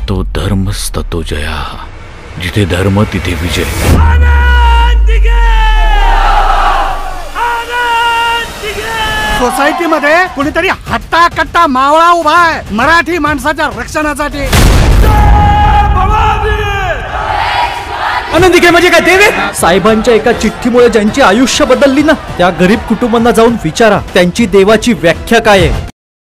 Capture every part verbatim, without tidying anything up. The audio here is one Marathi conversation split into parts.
जतो धर्मस्ततो जया, जिथे धर्म तिथे विजय। सोसायटी मध्ये कुणीतरी हट्टा कट्टा मावळा उभा आहे मराठी माणसाच्या रक्षणासाठी। आनंदिके म्हणजे काय देवे? साहेबांच्या एका चिठ्ठीमुळे ज्यांची आयुष्य बदलली ना, त्या गरीब कुटुंबांना जाऊन विचारा त्यांची देवाची व्याख्या काय आहे।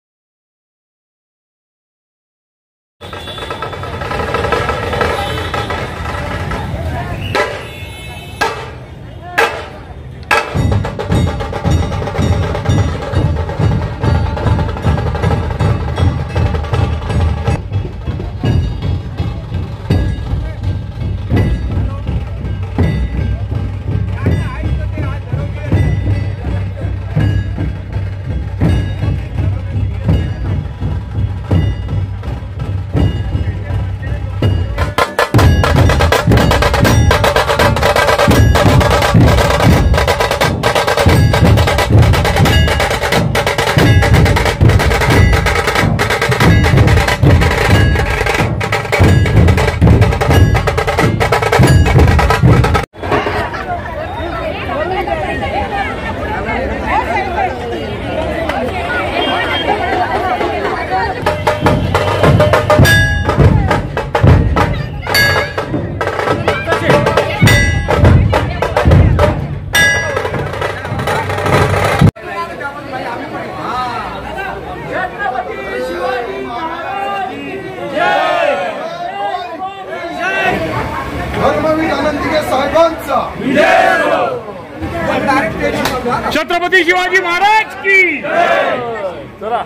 छत्रपती शिवाजी महाराज की चला।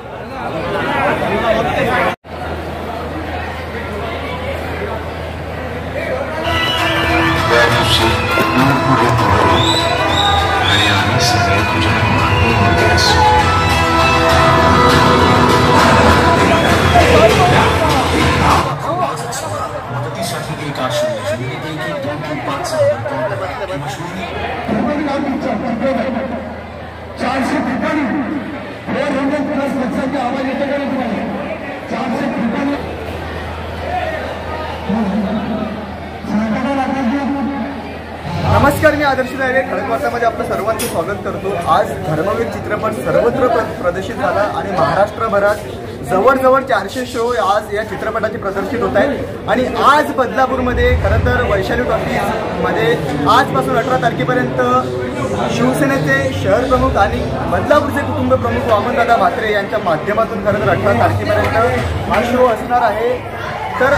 नमस्कार, मी आदर्श नायरे खडक वार्तामध्ये आपलं सर्वांचं स्वागत करतो। आज धर्मवीर चित्रपट सर्वत्र प्रदर्शित झाला आणि महाराष्ट्रभरात जवळजवळ चारशे शो आज या चित्रपटाचे प्रदर्शित होत आहेत। आणि आज बदलापूरमध्ये खरं तर वैशाली टॉकीजमध्ये आजपासून अठरा तारखेपर्यंत शिवसेनेचे शहर प्रमुख आणि बदलापूरचे कुटुंब प्रमुख वामनदादा म्हात्रे यांच्या माध्यमातून खरं तर अठरा तारखेपर्यंत हा शो असणार आहे। तर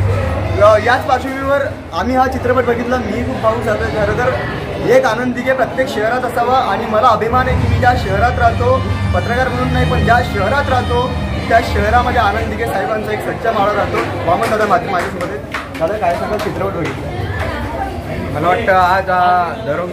याच पार्श्वभूमीवर आम्ही हा चित्रपट बघितला। मी खूप पाहू झालो। खरं तर एक आनंदिके प्रत्येक शहरात असावा आणि मला अभिमान आहे की मी ज्या शहरात राहतो, पत्रकार म्हणून नाही पण ज्या शहरात राहतो त्या शहरामध्ये आनंदिके साहेबांचा एक सच्चा माळा राहतो। वामनदादा म्हात्रे माझ्यासोबत। दादा काय सांगा, चित्रपट बघितला? मला वाटतं आज हा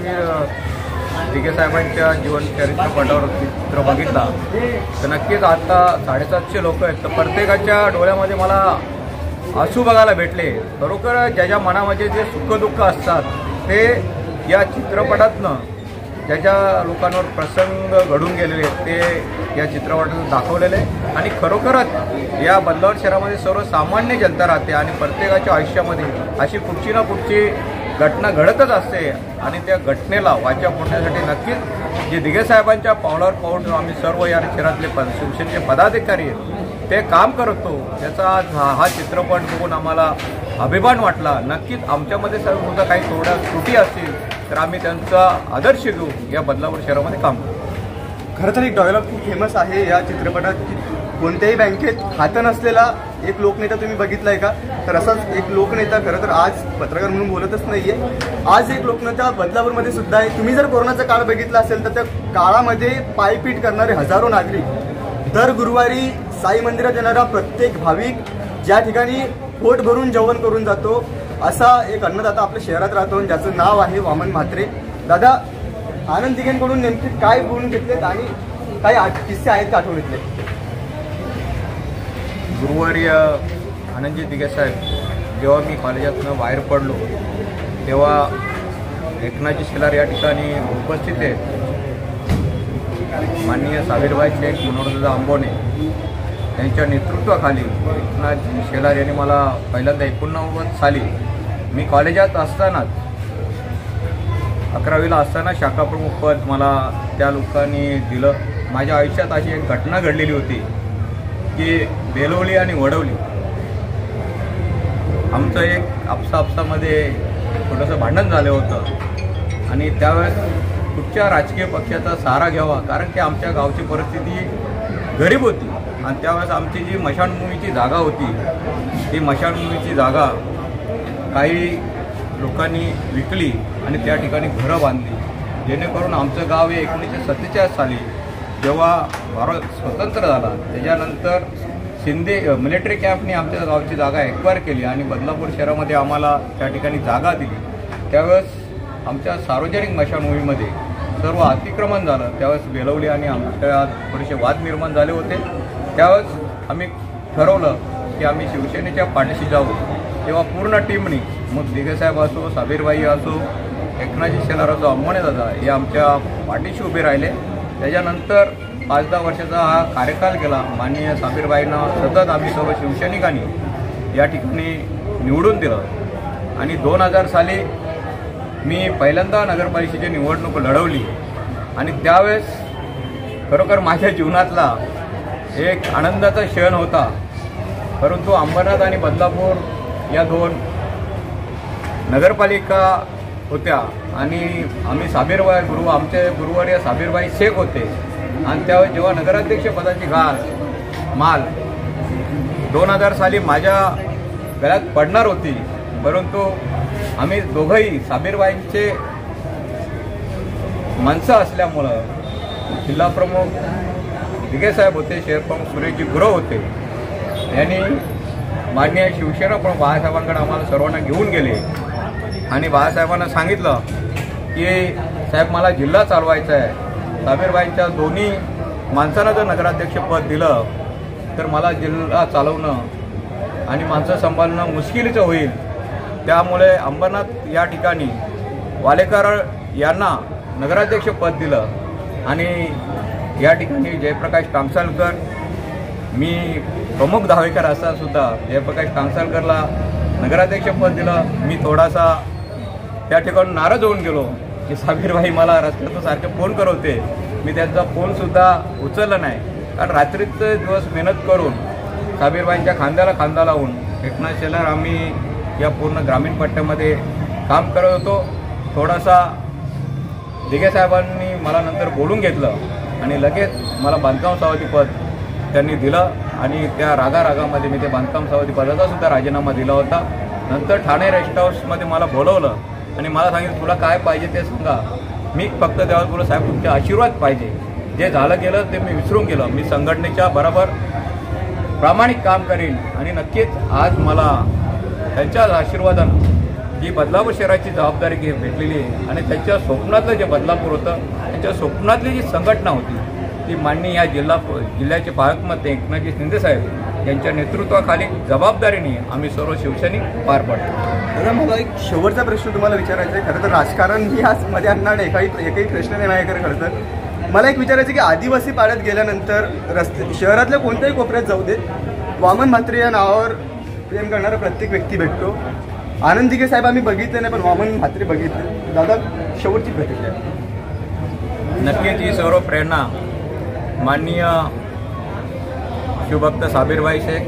धर्मवीर दिघे साहेबांच्या जीवन चरित्रपटावर चित्र बघितला तर नक्कीच आता साडेसातशे लोक आहेत, तर प्रत्येकाच्या डोळ्यामध्ये मला आसू बघायला भेटले। खरोखर ज्याच्या मनामध्ये जे सुखदुःख असतात ते या चित्रपटातनं ज्याच्या लोकांवर प्रसंग घडून गेलेले ते या चित्रपटातून दाखवलेले आहे। आणि खरोखरच या बदलापूर शहरामध्ये सर्वसामान्य जनता राहते आणि प्रत्येकाच्या आयुष्यामध्ये अशी कुठची ना कुठची घटना घडतच असते आणि त्या घटनेला वाचा फोडण्यासाठी नक्कीच जे दिघे साहेबांच्या पावलावर पाऊल आम्ही सर्व या शहरातले पद शिवसेनेचे पदाधिकारी आहेत ते काम करतो, त्याचा आज हा हा चित्रपट बघून आम्हाला अभिमान वाटला। नक्कीच आमच्यामध्ये सर्व सुद्धा काही थोड्या त्रुटी असतील तर आम्ही त्यांचा आदर्श घेऊ या बदलापूर शहरामध्ये काम करू। खरं तर एक डायलॉग खूप फेमस आहे या चित्रपटात की कोणत्याही बँकेत खातं नसलेला एक लोकनेता तुम्ही बघितलाय का? तर असाच एक लोकनेता खरं तर आज पत्रकार म्हणून बोलतच नाहीये, आज एक लोकनेता बदलापूरमध्ये सुद्धा आहे। तुम्ही जर कोरोनाचा काळ बघितला असेल तर त्या काळामध्ये पायपीट करणारे हजारो नागरिक, दर गुरुवारी साई मंदिरात येणारा प्रत्येक भाविक ज्या ठिकाणी पोट भरून जेवण करून जातो असा एक अन्नदाता आपल्या शहरात राहतो ज्याचं नाव आहे वामन म्हात्रे। दादा, आनंद दिघेंकडून नेमके काय बोलून घेतलेत आणि काही किस्से आहेत का आठवणीतले? गुरुवारी आनंदजी दिघे साहेब जेव्हा मी कॉलेजातून बाहेर पडलो तेव्हा एकनाथजी शेलार या ठिकाणी उपस्थित आहेत। माननीय सावीरबाई शेख, मनोहरदादा आंबोने यांच्या नेतृत्वाखाली एकनाथ शेलार यांनी मला पहिल्यांदा एकोणनव्वद साली मी कॉलेजात असतानाच अकरावीला असताना शाखाप्रमुख पद मला त्या लोकांनी दिलं. माझ्या आयुष्यात अशी एक घटना घडलेली होती की बेलवली आणि वडवली आमचं एक आपसा आपसामध्ये थोडंसं भांडण झालं होतं आणि त्यावेळेस कुठच्या राजकीय पक्षाचा सहारा घ्यावा, कारण की आमच्या गावची परिस्थिती गरीब होती आणि त्यावेळेस आमची जी मशानभूमीची जागा होती ती मशानभूमीची जागा काही लोकांनी विकली आणि त्या ठिकाणी घरं बांधली, जेणेकरून आमचं गाव हे एकोणीसशे सत्तेचाळीस साली जेव्हा भारत स्वतंत्र झाला त्याच्यानंतर शिंदे मिलिटरी कॅम्पने आमच्या गावची जागा एक्वायर केली आणि बदलापूर शहरामध्ये आम्हाला त्या ठिकाणी जागा दिली. त्यावेळेस आमच्या सार्वजनिक मशानभूमीमध्ये सर्व अतिक्रमण झालं. त्यावेळेस बेलवली आणि आमच्या थोडेसे वाद निर्माण झाले होते. त्यावेळेस आम्ही ठरवलं की आम्ही शिवसेनेच्या पाठीशी जाऊ. तेव्हा पूर्ण टीमनी मग दिगेसाहेब असो, साबीरबाई असो, एकनाथजी शेलार असो, अंबाणे दादा हे आमच्या पाठीशी उभे राहिले. त्याच्यानंतर पाच दहा वर्षाचा हा कार्यकाल केला. माननीय साबीरबाईंना सतत आम्ही सर्व शिवसैनिकांनी या ठिकाणी निवडून दिलं आणि दोन हजार साली मी पहिल्यांदा नगरपालिकेची निवडणूक लढवली आणि त्यावेळेस खरोखर माझ्या जीवनातला एक आनंदाचा क्षण होता. परंतु अंबरनाथ आणि बदलापूर या दोन नगरपालिका होत्या आणि आम्ही साबीरबाई गुरु आमचे गुरुवर्य साबीरबाई शेख होते आणि त्यावेळेस जेव्हा नगराध्यक्ष पदाची घाल माल दोन हजार साली माझ्या गळ्यात पडणार होती, परंतु आम्ही दोघंही साबीरबाईंचे माणसं असल्यामुळं जिल्हाप्रमुख दिगेसाहेब होते, शहरप्रमुख सुरेशजी गुरव होते, यांनी माननीय शिवसेना पण बाळासाहेबांकडे आम्हाला सर्वांना घेऊन गेले आणि बाळासाहेबांना सांगितलं की साहेब मला जिल्हा चालवायचा आहे. साबीरबाईंच्या दोन्ही माणसांना जर नगराध्यक्षपद दिलं तर मला जिल्हा चालवणं आणि माणसं सांभाळणं मुश्किलीचं होईल. त्यामुळे अंबरनाथ या ठिकाणी वालेकर यांना नगराध्यक्षपद दिलं आणि या ठिकाणी जयप्रकाश कामसालकर मी प्रमुख धावेकर असताना सुद्धा जयप्रकाश कामसालकरला नगराध्यक्षपद दिलं. मी थोडासा त्या ठिकाणी नाराज होऊन गेलो की साबीरबाई मला रस्त्यातून सारखे फोन करवते. मी त्यांचा फोनसुद्धा उचलला नाही, कारण रात्रीचे दिवस मेहनत करून साबीरबाईंच्या खांद्याला खांदा लावून एकनाथ शेलार आम्ही या पूर्ण ग्रामीण पट्ट्यामध्ये काम करत होतो. थोडासा दिगेसाहेबांनी मला नंतर बोलून घेतलं आणि लगेच मला बांधकाम सभापती पद त्यांनी दिलं आणि त्या रागारागामध्ये मी ते बांधकाम सभापती पदाचा सुद्धा राजीनामा दिला होता. नंतर ठाणे रेस्ट हाऊसमध्ये मला बोलवलं आणि मला सांगितलं तुला काय पाहिजे ते सांगा. मी फक्त तेव्हा बोललो साहेब तुमचे आशीर्वाद पाहिजे. जे झालं गेलं ते मी विसरून गेलं. मी संघटनेच्या बरोबर प्रामाणिक काम करेन आणि नक्कीच आज मला त्यांच्या आशीर्वादानं ही बदलापूर शहराची जबाबदारी घे भेटलेली आहे आणि त्यांच्या स्वप्नातलं जे बदलापूर होतं त्यांच्या स्वप्नातली जी संघटना होती ती माननीय या जिल्हा जिल्ह्याचे पालकमंत्री एकनाथजी शिंदेसाहेब यांच्या नेतृत्वाखाली जबाबदारीने आम्ही सर्व शिवसैनिक पार पाडतो. दादा मला एक शेवटचा प्रश्न तुम्हाला विचारायचा आहे. खरं तर राजकारण ही आज मध्ये आणणार नाही, काही एकही प्रश्न नाही माझ्याकडे. खरं तर मला एक विचारायचं की आदिवासी पाड्यात गेल्यानंतर रस्ते शहरातल्या कोणत्याही कोपऱ्यात जाऊ देत वामन म्हात्रे या नावावर प्रेम करणारा प्रत्येक व्यक्ती भेटतो. आनंद दिघे साहेब आम्ही बघितले नाही पण वामन म्हात्रे बघितले. दादा शेवटची प्रतिक्रिया. नक्कीच ही सर्व प्रेरणा माननीय शिवभक्त साबीरबाई शेख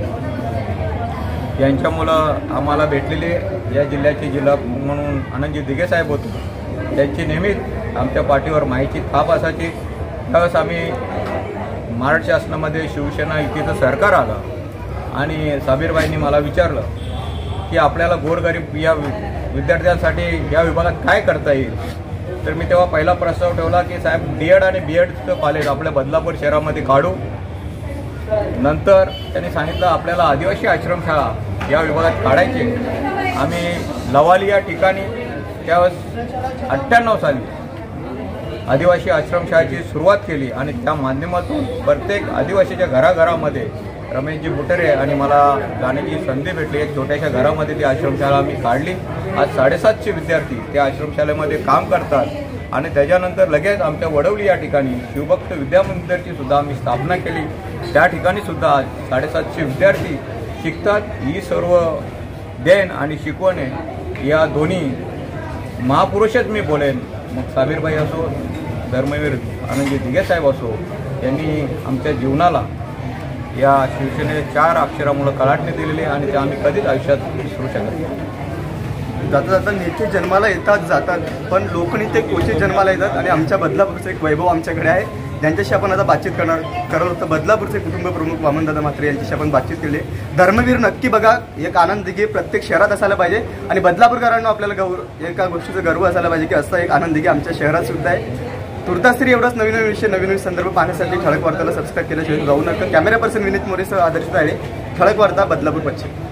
यांच्यामुळं आम्हाला भेटलेले. या जिल्ह्याचे जिल्हा म्हणून आनंदजी दिघे साहेब होते, त्यांची नेहमीच आमच्या पाठीवर माहिती थाप असायची. त्यावेळेस आम्ही महाराष्ट्र शासनामध्ये शिवसेना युतीचं सरकार आलं आणि साबीरबाईंनी मला विचारलं की आपल्याला गोरगरीब या विद्यार्थ्यांसाठी या विभागात काय करता येईल. तर मी तेव्हा पहिला प्रस्ताव ठेवला की साहेब डी एड आणि बी एडचं कॉलेज आपल्या बदलापूर शहरामध्ये काढू. नंतर त्यांनी सांगितलं आपल्याला आदिवासी आश्रमशाळा या विभागात काढायचे. आम्ही लवाली या ठिकाणी त्यावेळेस अठ्ठ्याण्णव साली आदिवासी आश्रमशाळेची सुरुवात केली आणि त्या माध्यमातून प्रत्येक आदिवासीच्या घराघरामध्ये रमेशजी बुटरे आणि मला जाण्याची संधी भेटली. एक छोट्याशा घरामध्ये ती आश्रमशाळा आम्ही काढली. आज साडेसातशे विद्यार्थी त्या आश्रमशाळेमध्ये काम करतात आणि त्याच्यानंतर लगेच आमच्या वडवली या ठिकाणी शिवभक्त विद्यामंदिरची सुद्धा आम्ही स्थापना केली. त्या ठिकाणी सुद्धा साडेसातशे विद्यार्थी शिकतात. ही सर्व देण आणि शिकवणे या दोन्ही महापुरुषच मी बोलेन, मग साबीरबाई असो, धर्मवीर आनंदजी दिघे साहेब असो, यांनी आमच्या जीवनाला या शिवसेनेच्या चार अक्षरामुळे कलाटणी दिलेली आणि ते आम्ही कधीच आयुष्यात विसरू शकत नाही. जाता जाता नेते जन्माला येतात जातात, पण लोकनेते क्वचित जन्माला येतात. आणि आमच्या बदलापूरचं एक वैभव आमच्याकडे आहे, ज्यांच्याशी आपण आता बातचीत करणार करत होतं. बदलापूरचे कुटुंब प्रमुख वामनदादा म्हात्रे यांच्याशी आपण बातचीत केली. धर्मवीर नक्की बघा, एक आनंद दिघे प्रत्येक शहरात असायला पाहिजे आणि बदलापूरकरांना आपल्याला गौरव एका गोष्टीचा गर्व असायला पाहिजे की असा एक आनंद दिघे आमच्या शहरात सुद्धा आहे. तुर्तास तरी एवढाच नवीन नवीन विषय नवीन नवीन संदर्भ पाहण्यासाठी ठळक वार्ताला सबस्क्राईब केल्याशिवाय जाऊ नका. कॅमेरा पर्सन विनीत मोरेसह आदर्श तायडे, ठळक वार्ता, बदलापूर पश्चिम.